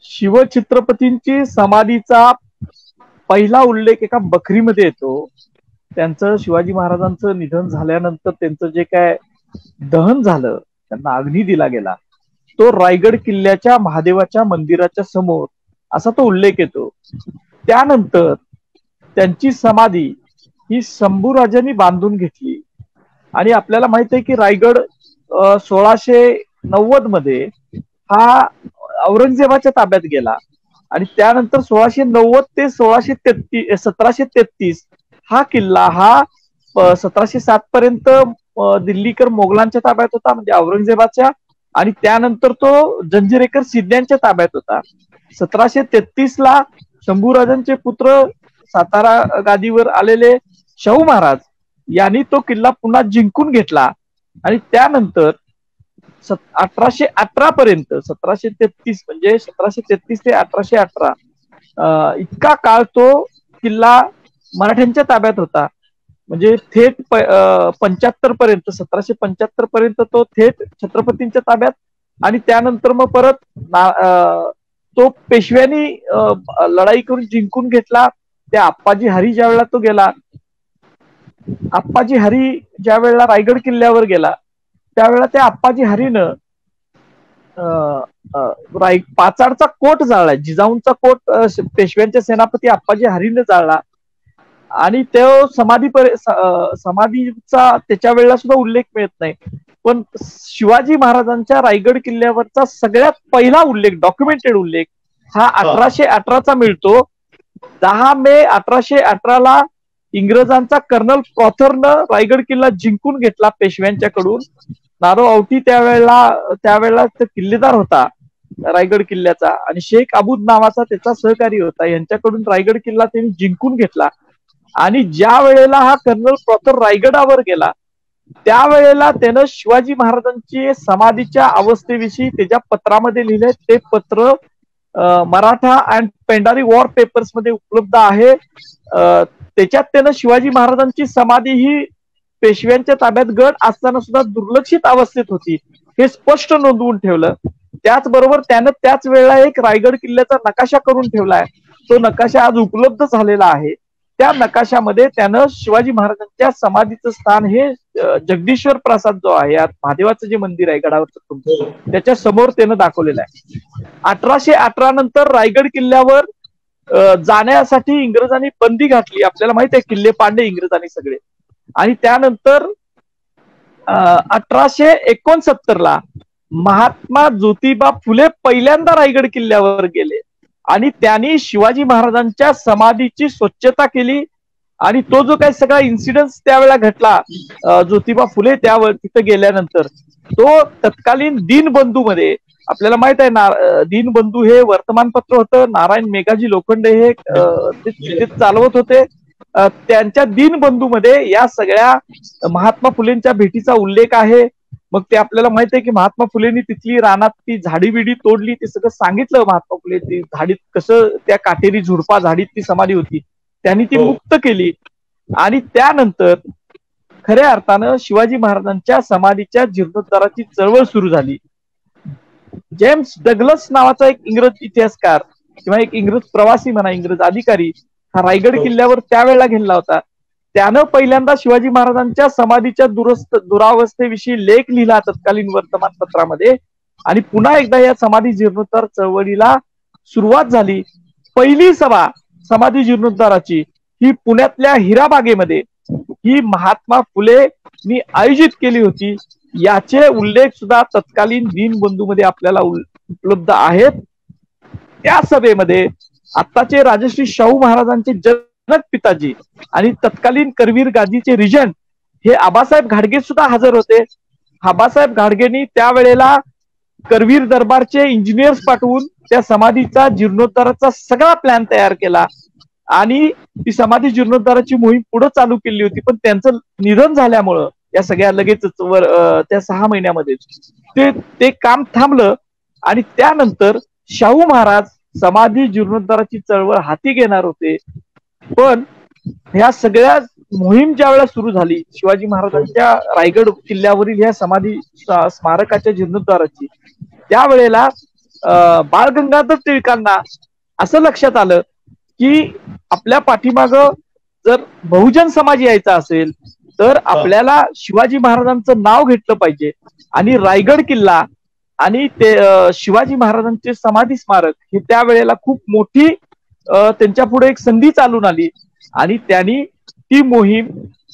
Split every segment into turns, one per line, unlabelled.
शिवछत्रपतींची समाधीचा पहिला उल्लेख एका बखरीमध्ये येतो. त्यांचं शिवाजी महाराजांचं निधन झाल्यानंतर त्यांचं जे काय दहन झालं, त्यांना अग्नी दिला गेला, तो रायगड किल्ल्याच्या महादेवाच्या मंदिराच्या समोर असा तो उल्लेख येतो. त्यानंतर त्यांची समाधी ही शंभूराजांनी बांधून घेतली. आणि आपल्याला माहित आहे की रायगड 1690 मध्ये हा औरंगजेबाच्या ताब्यात गेला आणि त्यानंतर 1690 ते 1733 हा किल्ला हा 1707 पर्यंत दिल्लीकर मोगलांच्या ताब्यात होता, म्हणजे औरंगजेबाच्या. आणि त्यानंतर तो जंजिरेकर सिद्ध्यांच्या ताब्यात होता. 1733 ला शंभूराजांचे पुत्र सातारा गादीवर आलेले शाहू महाराज यांनी तो किल्ला पुन्हा जिंकून घेतला. आणि त्यानंतर 1818 पर्यंत 1733 म्हणजे 1733 ते 1818 इतका काळ तो किल्ला मराठ्यांच्या ताब्यात होता. म्हणजे थेट 75 पर्यंत 1775 पर्यंत तो थेट छत्रपतींच्या ताब्यात. आणि त्यानंतर मग परत तो पेशव्यांनी लढाई करून जिंकून घेतला. त्या आप्पाजी हरी ज्या वेळेला तो गेला, आप्पाजी हरी ज्या वेळेला रायगड किल्ल्यावर गेला त्यावेळेला त्या आप्पाजी हरीनं पाचाडचा कोट जाळला, जिजाऊंचा कोट पेशव्यांचे सेनापती आप्पाजी हरीनं जाळला. आणि तो समाधीचा त्याच्या वेळेला सुद्धा उल्लेख मिळत नाही. पण शिवाजी महाराजांच्या रायगड किल्ल्यावरचा सगळ्यात पहिला उल्लेख, डॉक्युमेंटेड उल्लेख, हा 1818चा मिळतो. 10 मे 1818 ला इंग्रजांचा कर्नल प्रॉथरनं रायगड किल्ला जिंकून घेतला पेशव्यांच्याकडून. नारो औटी त्यावेळेला किल्लेदार होता रायगड किल्ल्याचा आणि शेख अबूद नावाचा त्याचा सहकारी होता. यांच्याकडून रायगड किल्ला त्यांनी जिंकून घेतला. आणि ज्या वेळेला हा कर्नल प्रॉथर रायगडावर गेला त्यावेळेला त्यानं शिवाजी महाराजांची समाधीच्या अवस्थेविषयी त्याच्या पत्रामध्ये लिहिले. ते पत्र Maratha and Pindari war papers मध्ये उपलब्ध आहे. त्याच्यात त्यानं शिवाजी महाराजांची समाधी ही पेशव्यांच्या ताब्यात गड असताना सुद्धा दुर्लक्षित अवस्थेत होती हे स्पष्ट नोंदवून ठेवलं. त्याचबरोबर त्यानं त्याच वेळेला एक रायगड किल्ल्याचा नकाशा करून ठेवलाय. तो नकाशा आज उपलब्ध झालेला आहे. त्या नकाशामध्ये त्यानं शिवाजी महाराजांच्या समाधीचं स्थान हे जगदीश्वर प्रासाद जो आहे, महादेवाचं जे मंदिर आहे गडावरचं, त्याच्या समोर त्यानं दाखवलेलं आहे. 1818 नंतर रायगड किल्ल्यावर जाण्यासाठी इंग्रजांनी बंदी घातली. आपल्याला माहित आहे किल्ले पाडले इंग्रजांनी सगळे. आणि त्यानंतर 1869 ला महात्मा ज्योतिबा फुले पहिल्यांदा रायगड किल्ल्यावर गेले आणि त्यांनी शिवाजी महाराजांच्या समाधीची स्वच्छता केली. आणि तो जो काही सगळा इन्सिडन्स त्यावेळेला घडला ज्योतिबा फुले त्यावर तिथे गेल्यानंतर, तो तत्कालीन दीनबंधू मध्ये, आपल्याला माहित आहे दीनबंधू हे वर्तमानपत्र होतं, नारायण मेघाजी लोखंडे हे ते चालवत होते. त्यांच्या दीनबंधू मध्ये या सगळ्या महात्मा फुलेंच्या भेटीचा उल्लेख आहे. मग ते आपल्याला माहित आहे की महात्मा फुलेंनी तिथली रानात ती झाडी बिडी तोडली, ते सगळं सांगितलं. महात्मा फुले ती झाडीत कसं त्या काटेरी झुडपा झाडीत ती समाधी होती, त्यांनी ती मुक्त केली. आणि त्यानंतर खऱ्या अर्थानं शिवाजी महाराजांच्या समाधीच्या जीर्णोद्धाराची चळवळ सुरू झाली. जेम्स डग्लस नावाचा एक इंग्रज इतिहासकार किंवा एक इंग्रज प्रवासी म्हणा, इंग्रज अधिकारी, हा रायगड किल्ल्यावर त्यावेळेला गेला होता. त्यानं पहिल्यांदा शिवाजी महाराजांच्या समाधीच्या दुरावस्थेविषयी लेख लिहिला तत्कालीन वर्तमानपत्रामध्ये. आणि पुन्हा एकदा या समाधी जीर्णोद्धार चळवळीला सुरुवात झाली. पहिली सभा समाधी जीर्णोद्धाराची ही पुण्यातल्या हिराबागेमध्ये ही महात्मा फुलेंनी आयोजित केली होती. याचे उल्लेख सुद्धा तत्कालीन दीनबंधू मध्ये आपल्याला उपलब्ध आहेत. त्या सभेमध्ये आत्ताचे राजश्री शाहू महाराजांचे जनक पिताजी आणि तत्कालीन करवीर गादीचे रिजंट हे आबासाहेब घाडगे सुद्धा हजर होते. आबासाहेब घाडगेंनी त्यावेळेला करवीर दरबारचे इंजिनियर्स पाठवून त्या समाधीचा जीर्णोद्धाराचा सगळा प्लॅन तयार केला आणि ती समाधी जीर्णोद्धाराची मोहीम पुढे चालू केली होती. पण त्यांचं निधन झाल्यामुळं या सगळ्या लगेचच त्या 6 महिन्यामध्ये ते काम थांबलं. आणि त्यानंतर शाहू महाराज समाधी जीर्णोद्धाराची चळवळ हाती घेणार होते. पण ह्या सगळ्या मोहीम ज्या वेळेला सुरू झाली शिवाजी महाराजांच्या रायगड किल्ल्यावरील ह्या समाधी स्मारकाच्या जीर्णोद्धाराची, त्यावेळेला बाळ गंगाधर टिळकांना असं लक्षात आलं की आपल्या पाठीमाग जर बहुजन समाज यायचा असेल तर आपल्याला शिवाजी महाराजांचं नाव घेतलं पाहिजे. आणि रायगड किल्ला आणि ते शिवाजी महाराजांचे समाधी स्मारक हे त्यावेळेला खूप मोठी त्यांच्या पुढे एक संधी चालून आली. आणि त्यांनी ती मोहीम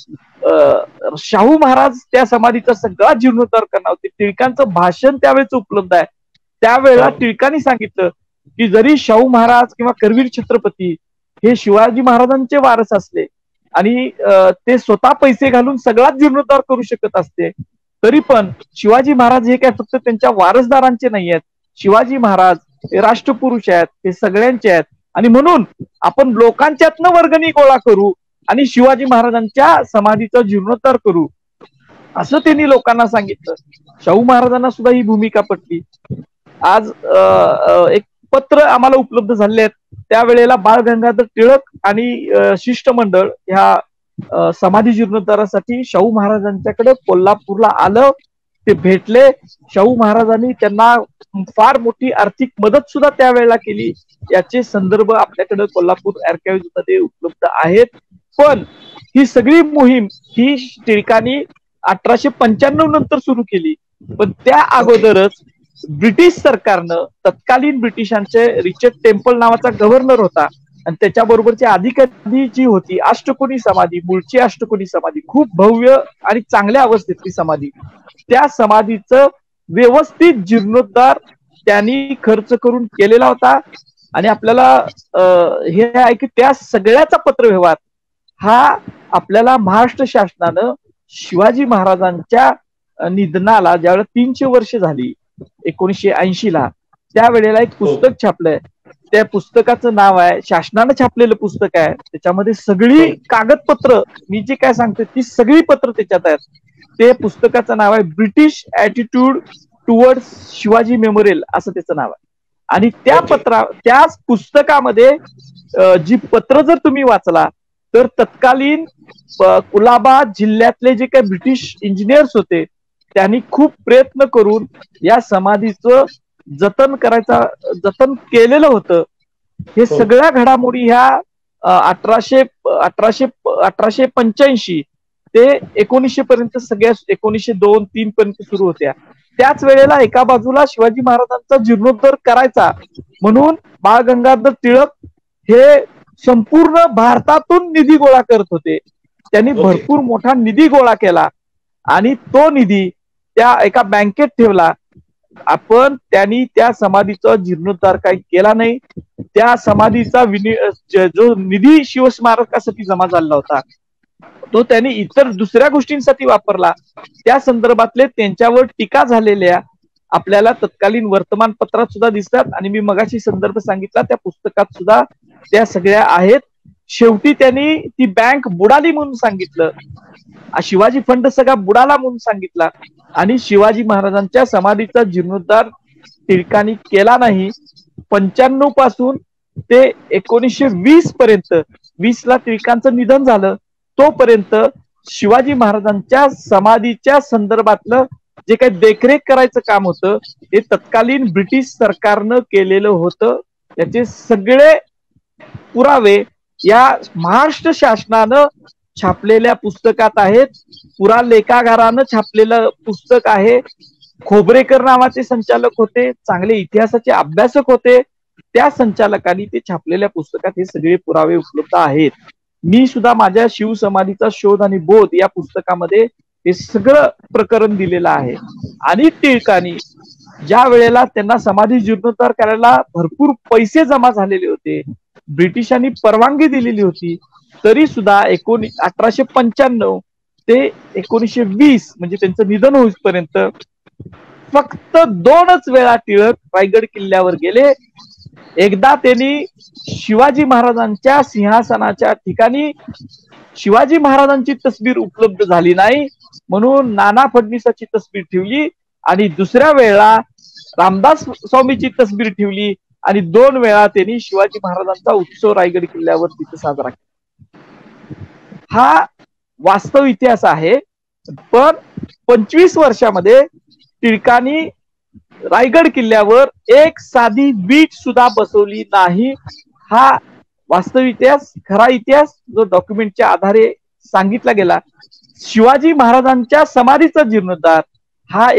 शाहू महाराज त्या समाधीचा सगळा जीर्णोद्धार करणार होते. टिळकांचं भाषण त्यावेळेच उपलब्ध आहे. त्यावेळेला टिळकांनी सांगितलं की जरी शाहू महाराज किंवा करवीर छत्रपती हे शिवाजी महाराजांचे वारस असले आणि ते स्वतः पैसे घालून सगळाच जीर्णोद्धार करू शकत असते तरी पण शिवाजी महाराज हे काय फक्त त्यांच्या वारसदारांचे नाही आहेत. शिवाजी महाराज हे राष्ट्रपुरुष आहेत, हे सगळ्यांचे आहेत. आणि म्हणून आपण लोकांच्यातनं वर्गणी गोळा करू आणि शिवाजी महाराजांच्या समाधीचा जीर्णोद्धार करू असं त्यांनी लोकांना सांगितलं. शाहू महाराजांना सुद्धा ही भूमिका पटली. आज एक पत्र आम्हाला उपलब्ध झाले आहेत. त्यावेळेला बाळ गंगाधर टिळक आणि शिष्टमंडळ ह्या समाधी जीर्णोद्धारासाठी शाहू महाराजांच्याकडे कोल्हापूरला आलं. ते भेटले. शाहू महाराजांनी त्यांना फार मोठी आर्थिक मदत सुद्धा त्यावेळेला केली. याचे संदर्भ आपल्याकडे कोल्हापूर आर्काइव्ह मध्ये उपलब्ध आहेत. पण ही सगळी मोहीम ही टिळकांनी 1895 नंतर सुरू केली. पण त्या अगोदरच ब्रिटिश सरकारनं तत्कालीन ब्रिटिशांचे रिचर्ड टेम्पल नावाचा गव्हर्नर होता आणि त्याच्याबरोबरची अधिकारी जी होती अष्टकोनी समाधी, मूळची अष्टकोनी समाधी, खूप भव्य आणि चांगल्या अवस्थेतली समाधी, त्या समाधीचं व्यवस्थित जीर्णोद्धार त्यांनी खर्च करून केलेला होता. आणि आपल्याला हे आहे की त्या सगळ्याचा पत्रव्यवहार हा आपल्याला महाराष्ट्र शासनानं शिवाजी महाराजांच्या निधनाला ज्यावेळेला 300 वर्ष झाली 1980 ला त्यावेळेला एक पुस्तक छापलंय. त्या पुस्तकाचं नाव आहे, शासनानं छापलेलं पुस्तक आहे. त्याच्यामध्ये सगळी कागदपत्र मी जे काय सांगते ती सगळी पत्र त्याच्यात आहेत. ते पुस्तकाचं नाव आहे British attitude towards Shivaji memorial असं त्याचं नाव आहे. आणि त्याच पुस्तकामध्ये जी पत्र जर तुम्ही वाचला तर तत्कालीन कुलाबा जिल्ह्यातले जे काही ब्रिटिश इंजिनियर्स होते त्यांनी खूप प्रयत्न करून या समाधीचं जतन जतन केलेलं होतं. हे सगळ्या घडामोडी ह्या 1885 ते 1900 पर्यंत सगळ्या 1902-3 पर्यंत सुरू होत्या. त्याच वेळेला एका बाजूला शिवाजी महाराजांचा जीर्णोद्धार करायचा म्हणून बाळ गंगाधर टिळक हे संपूर्ण भारतातून निधी गोळा करत होते. त्यांनी भरपूर मोठा निधी गोळा केला आणि तो निधी त्या एका बँकेत ठेवला. आपण त्यांनी त्या समाधीचा जीर्णोद्धार काही केला नाही. त्या समाधीचा जो निधी शिवस्मारकासाठी जमा झाला होता तो त्यांनी इतर दुसऱ्या गोष्टींसाठी वापरला. त्या संदर्भातले त्यांच्यावर टीका झालेल्या आपल्याला तत्कालीन वर्तमानपत्रात सुद्धा दिसतात आणि मी मगाशी संदर्भ सांगितला त्या पुस्तकात सुद्धा त्या सगळ्या आहेत. शेवटी त्यांनी ती बँक बुडाली म्हणून सांगितलं. शिवाजी फंड सगळा बुडाला म्हणून सांगितला आणि शिवाजी महाराजांच्या समाधीचा जीर्णोद्धार टिळकांनी केला नाही. 95 पासून ते 1920 पर्यंत, 20 ला टिळकांचं निधन झालं, तोपर्यंत शिवाजी महाराजांच्या समाधीच्या संदर्भातलं जे काही देखरेख करायचं काम होतं ते तत्कालीन ब्रिटिश सरकारनं केलेलं होतं. याचे सगळे पुरावे या महाराष्ट्र शासनानं छापलेल्या पुस्तकात आहेत. पुरालेखागारानं छापलेलं पुस्तक आहे. खोबरेकर नावाचे संचालक होते, चांगले इतिहासाचे अभ्यासक होते. त्या संचालकांनी ते छापलेल्या पुस्तकात हे सगळे पुरावे उपलब्ध आहेत. मी सुद्धा माझ्या शिवसमाधीचा शोध आणि बोध या पुस्तकामध्ये हे सगळं प्रकरण दिलेलं आहे. आणि टिळकांनी ज्या वेळेला त्यांना समाधी जीर्णोद्धार करायला भरपूर पैसे जमा झालेले होते, ब्रिटिशांनी परवानगी दिलेली होती, तरी सुद्धा 1895 ते 1920 म्हणजे त्यांचं निधन होईपर्यंत फक्त 2च वेळा टिळक रायगड किल्ल्यावर गेले. एकदा त्यांनी शिवाजी महाराजांच्या सिंहासनाच्या ठिकाणी शिवाजी महाराजांची तस्वीर उपलब्ध झाली नाही म्हणून नाना फडणवीसाची तस्वीर ठेवली आणि दुसऱ्या वेळेला रामदास स्वामीची तस्वीर ठेवली आणि 2 वेळा त्यांनी शिवाजी महाराजांचा उत्सव रायगड किल्ल्यावर तिथे साजरा केला. हा वास्तव इतिहास आहे. पण 25 वर्षामध्ये टिळकांनी रायगड किल्ल्यावर एक साधी वीट सुद्धा बसवली नाही. हा वास्तव इतिहास, खरा इतिहास जो डॉक्युमेंटच्या आधारे सांगितला गेला. शिवाजी महाराजांच्या समाधीचा जीर्णोद्धार हा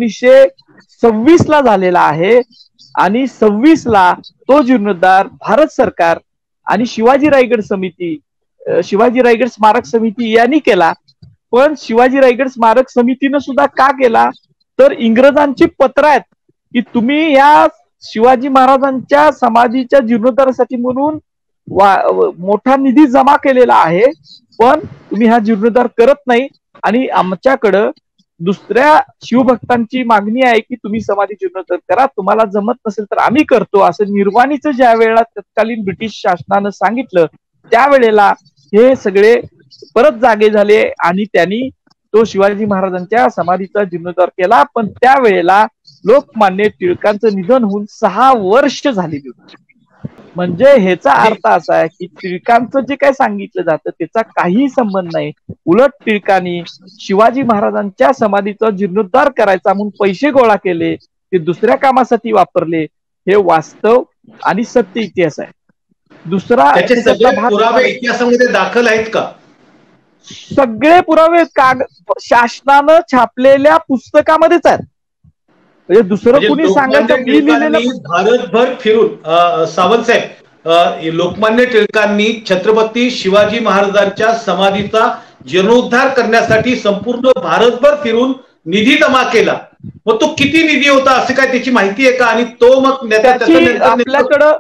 1926 ला झालेला आहे आणि 26 ला तो जीर्णोद्धार भारत सरकार आणि शिवाजी रायगड समिती, शिवाजी रायगड स्मारक समिती यांनी केला. पण शिवाजी रायगड स्मारक समितीनं सुद्धा का केला, तर इंग्रजांची पत्र आहेत की तुम्ही या शिवाजी महाराजांच्या समाधीच्या जीर्णोद्धारासाठी म्हणून मोठा निधी जमा केलेला आहे, पण तुम्ही हा जीर्णोद्धार करत नाही आणि आमच्याकडं दुसऱ्या शिवभक्तांची मागणी आहे की तुम्ही समाधी जीर्णोद्धार करा, तुम्हाला जमत नसेल तर आम्ही करतो, असं निर्वाणीचं ज्या वेळेला तत्कालीन ब्रिटिश शासनानं सांगितलं त्यावेळेला हे सगळे परत जागे झाले आणि त्यांनी तो शिवाजी महाराजांच्या समाधीचा जीर्णोद्धार केला. पण त्यावेळेला लोकमान्य टिळकांचं निधन होऊन 6 वर्ष झालेली होती. म्हणजे ह्याचा अर्थ असा आहे की टिळकांचं जे काय सांगितलं जातं त्याचा काही संबंध नाही. उलट टिळकांनी शिवाजी महाराजांच्या समाधीचा जीर्णोद्धार करायचा म्हणून पैसे गोळा केले, ते दुसऱ्या कामासाठी वापरले. हे वास्तव आणि सत्य इतिहास आहे. दुसरा
पुरावे इतिहासामध्ये दाखल आहेत का?
सगळे पुरावे शासनानं छापलेल्या पुस्तकामध्येच आहेत. म्हणजे दुसरं कुणी सांगायचं मी लिहिलेलं.
भारतभर फिरून सावंत साहेब, लोकमान्य टिळकांनी छत्रपती शिवाजी महाराजांच्या समाधीचा जीर्णोद्धार करण्यासाठी संपूर्ण भारतभर फिरून निधी जमा केला. मग तो किती निधी होता असं काय त्याची माहिती आहे का? आणि तो मग
आपल्याकडं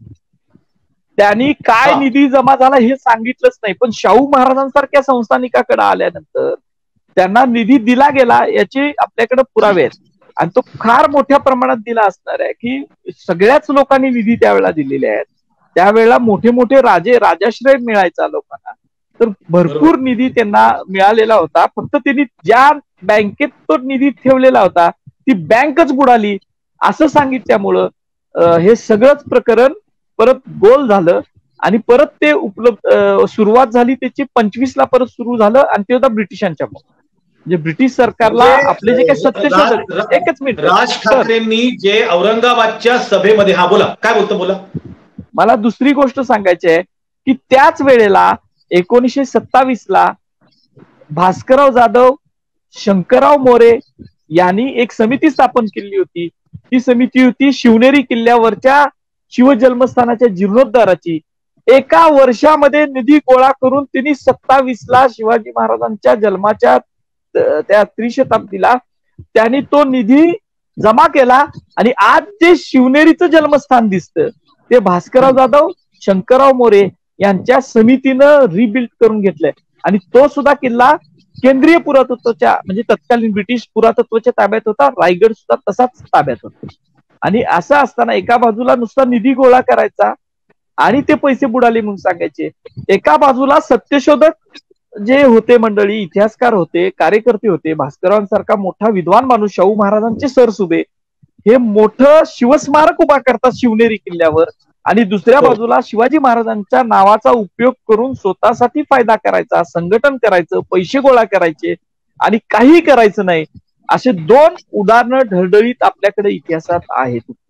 त्यांनी काय निधी जमा झाला हे सांगितलंच नाही. पण शाहू महाराजांसारख्या संस्थानिकाकडे आल्यानंतर त्यांना निधी दिला गेला याचे आपल्याकडे पुरावे आहेत आणि तो फार मोठ्या प्रमाणात दिला असणार आहे की सगळ्याच लोकांनी निधी त्यावेळेला दिलेले आहेत. त्यावेळेला मोठे मोठे राजाश्रय मिळायचा लोकांना, तर भरपूर निधी त्यांना मिळालेला होता. फक्त त्यांनी ज्या बँकेत तो निधी ठेवलेला होता ती बँकच बुडाली असं सांगितल्यामुळं हे सगळंच प्रकरण परत गोल झालं आणि परत ते सुरुवात झाली त्याची 25 ला परत सुरू झालं आणि ते होता ब्रिटिशांच्या. म्हणजे ब्रिटिश सरकारला आपले जे काही सत्यशोधक. एकच मिनिट.
राज ठाकरेंनी जे औरंगाबादच्या सभेमध्ये, हा बोला, काय बोलतो बोला.
मला दुसरी गोष्ट सांगायची आहे की त्याच वेळेला 1927 ला भास्करराव जाधव, शंकरराव मोरे यांनी एक समिती स्थापन केली होती. ती समिती होती शिवनेरी किल्ल्यावरच्या शिवजन्मस्थानाच्या जीर्णोद्धाराची. एका वर्षामध्ये निधी गोळा करून त्यांनी 27 ला शिवाजी महाराजांच्या जन्माच्या त्या त्रिशताब्दीला त्यांनी तो निधी जमा केला आणि आज जे शिवनेरीचं जन्मस्थान दिसतं ते भास्करराव जाधव, शंकरराव मोरे यांच्या समितीनं रिबिल्ड करून घेतलंय. आणि तो सुद्धा किल्ला केंद्रीय पुरातत्वच्या म्हणजे तत्कालीन ब्रिटिश पुरातत्वच्या ताब्यात होता. रायगड सुद्धा तसाच ताब्यात होता. आणि असं असताना एका बाजूला नुसता निधी गोळा करायचा आणि ते पैसे बुडाले म्हणून सांगायचे, एका बाजूला सत्यशोधक जे होते मंडळी, इतिहासकार होते, कार्यकर्ते होते, भास्कररावांसारखा मोठा विद्वान माणूस, शाहू महाराजांचे सरसुबे हे मोठं शिवस्मारक उभा करतात शिवनेरी किल्ल्यावर आणि दुसऱ्या बाजूला शिवाजी महाराजांच्या नावाचा उपयोग करून स्वतःसाठी फायदा करायचा, संघटन करायचं, पैसे गोळा करायचे आणि काही करायचं नाही. असे 2 उदाहरणं ढळढळीत आपल्याकडे इतिहासात आहेत.